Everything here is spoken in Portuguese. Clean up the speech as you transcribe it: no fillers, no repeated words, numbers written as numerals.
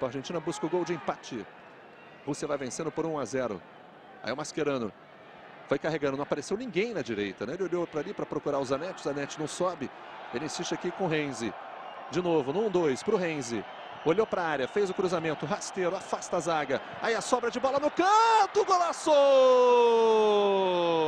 tempo. A Argentina busca o gol de empate. Rússia vai vencendo por 1-0. Aí o Mascherano foi carregando, não apareceu ninguém na direita, né? Ele olhou para ali para procurar o Zanetti não sobe. Ele insiste aqui com o Renzi. De novo, no 1-2 para o Renzi. Olhou para a área, fez o cruzamento, rasteiro, afasta a zaga. Aí a sobra de bola no canto, golaço!